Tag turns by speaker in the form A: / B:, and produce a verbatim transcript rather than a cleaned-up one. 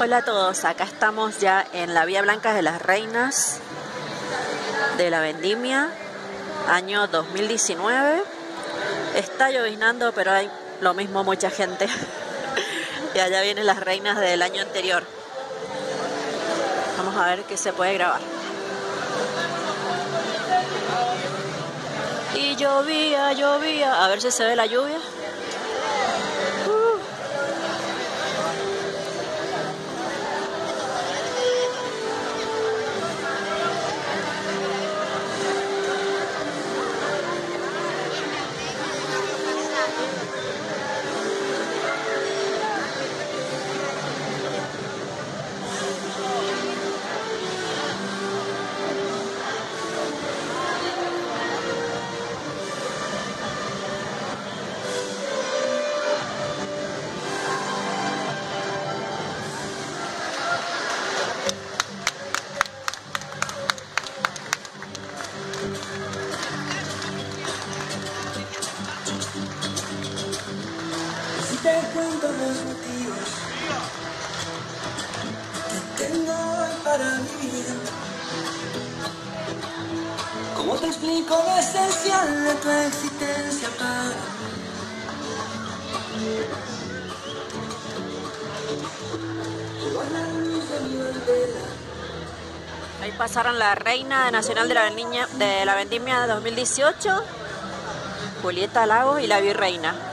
A: Hola a todos, acá estamos ya en la Vía Blanca de las Reinas de la Vendimia, año dos mil diecinueve. Está lloviznando, pero hay lo mismo mucha gente. Y allá vienen las reinas del año anterior. Vamos a ver qué se puede grabar. Y llovía, llovía, a ver si se ve la lluvia.
B: Te cuento los motivos que tengo hoy para vivir. ¿Cómo te explico lo esencial de tu existencia para mí? Llevo la luz de mi bandera.
A: Ahí pasaron la reina nacional de la Vendimia, de la Vendimia dos mil dieciocho, Julieta Lagos, y la virreina.